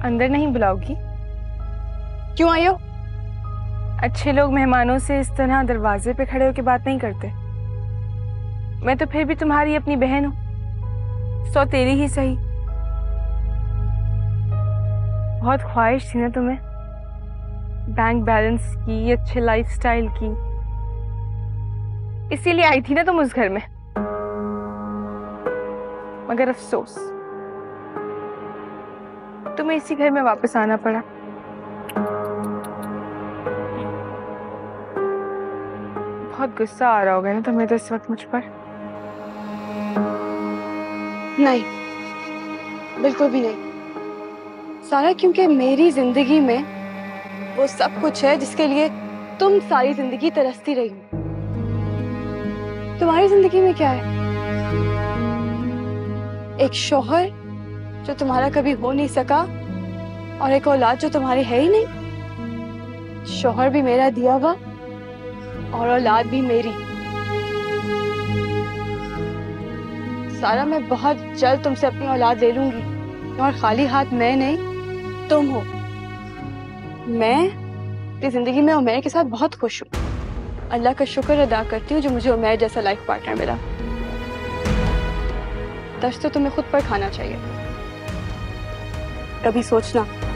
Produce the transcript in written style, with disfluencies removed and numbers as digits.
अंदर नहीं बुलाओगी? क्यों आई हो? अच्छे लोग मेहमानों से इस तरह दरवाजे पे खड़े होकर बात नहीं करते। मैं तो फिर भी तुम्हारी अपनी बहन हूँ, सो तेरी ही सही। बहुत ख्वाहिश थी ना तुम्हें, बैंक बैलेंस की, अच्छे लाइफस्टाइल की, इसीलिए आई थी ना तुम उस घर में। मगर अफसोस, तुम्हें इसी घर में वापस आना पड़ा। बहुत गुस्सा आ रहा होगा ना तुम्हें तो इस वक्त मुझ पर। नहीं, बिल्कुल भी नहीं सारा, क्योंकि मेरी जिंदगी में वो सब कुछ है जिसके लिए तुम सारी जिंदगी तरसती रही हो। तुम्हारी जिंदगी में क्या है? एक शौहर जो तुम्हारा कभी हो नहीं सका और एक औलाद जो तुम्हारी है ही नहीं। शौहर भी मेरा दिया हुआ और औलाद भी मेरी। सारा, मैं बहुत जल्द तुमसे अपनी औलाद ले लूंगी और खाली हाथ मैं नहीं, तुम हो। मैं अपनी जिंदगी में उमैर के साथ बहुत खुश हूँ। अल्लाह का शुक्र अदा करती हूँ जो मुझे उमैर जैसा लाइफ पार्टनर मिला। दर्द तो तुम्हें खुद पर खाना चाहिए। कभी सोचना